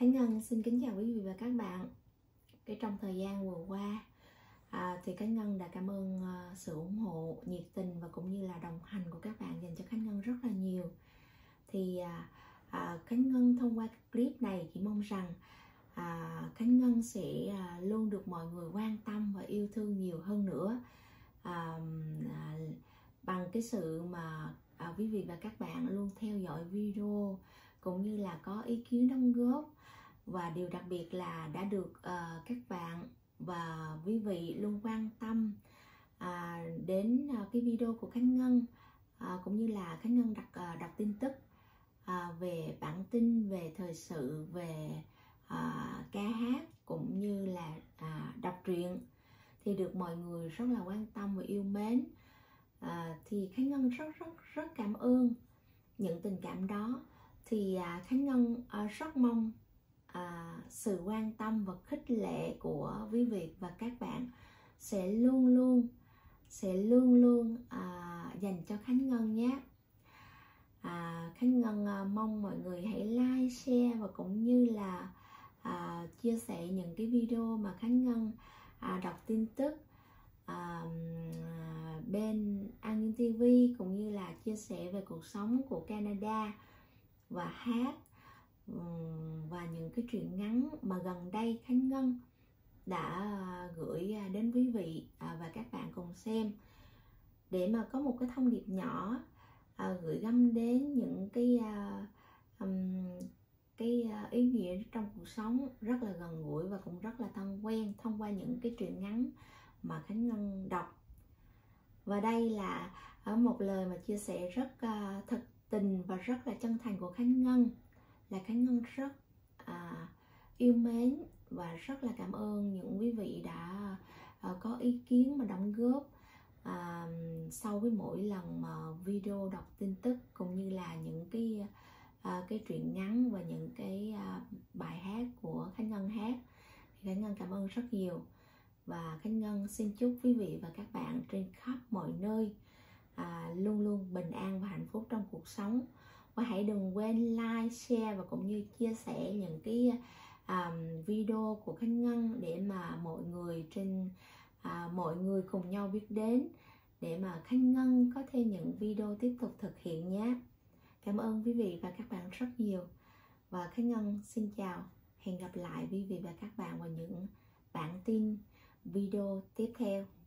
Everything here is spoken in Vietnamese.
Khánh Ngân xin kính chào quý vị và các bạn. Trong thời gian vừa qua thì Khánh Ngân đã cảm ơn sự ủng hộ nhiệt tình và cũng như là đồng hành của các bạn dành cho Khánh Ngân rất là nhiều. Thì Khánh Ngân thông qua clip này chỉ mong rằng Khánh Ngân sẽ luôn được mọi người quan tâm và yêu thương nhiều hơn nữa, bằng cái sự mà quý vị và các bạn luôn theo dõi video cũng như là có ý kiến đóng góp, và điều đặc biệt là đã được các bạn và quý vị luôn quan tâm đến cái video của Khánh Ngân, cũng như là Khánh Ngân đọc tin tức về bản tin, về thời sự, về ca hát cũng như là đọc truyện, thì được mọi người rất là quan tâm và yêu mến. Thì Khánh Ngân rất cảm ơn những tình cảm đó. Thì Khánh Ngân rất mong sự quan tâm và khích lệ của quý vị và các bạn sẽ luôn luôn dành cho Khánh Ngân nhé. Khánh Ngân mong mọi người hãy like, share và cũng như là chia sẻ những cái video mà Khánh Ngân đọc tin tức bên An Ninh TV, cũng như là chia sẻ về cuộc sống của Canada và hát và những cái truyện ngắn mà gần đây Khánh Ngân đã gửi đến quý vị và các bạn cùng xem, để mà có một cái thông điệp nhỏ gửi gắm đến những cái ý nghĩa trong cuộc sống rất là gần gũi và cũng rất là thân quen thông qua những cái truyện ngắn mà Khánh Ngân đọc. Và đây là một lời mà chia sẻ rất thật tình và rất là chân thành của Khánh Ngân, là Khánh Ngân rất yêu mến và rất là cảm ơn những quý vị đã có ý kiến mà đóng góp sau với mỗi lần mà video đọc tin tức, cũng như là những cái truyện ngắn và những cái bài hát của Khánh Ngân hát. Thì Khánh Ngân cảm ơn rất nhiều, và Khánh Ngân xin chúc quý vị và các bạn trên khắp mọi nơi luôn luôn bình an và hạnh phúc trong cuộc sống. Và hãy đừng quên like, share và cũng như chia sẻ những cái video của Khánh Ngân để mà mọi người cùng nhau biết đến, để mà Khánh Ngân có thêm những video tiếp tục thực hiện nhé. Cảm ơn quý vị và các bạn rất nhiều, và Khánh Ngân xin chào, hẹn gặp lại quý vị và các bạn vào những bản tin video tiếp theo.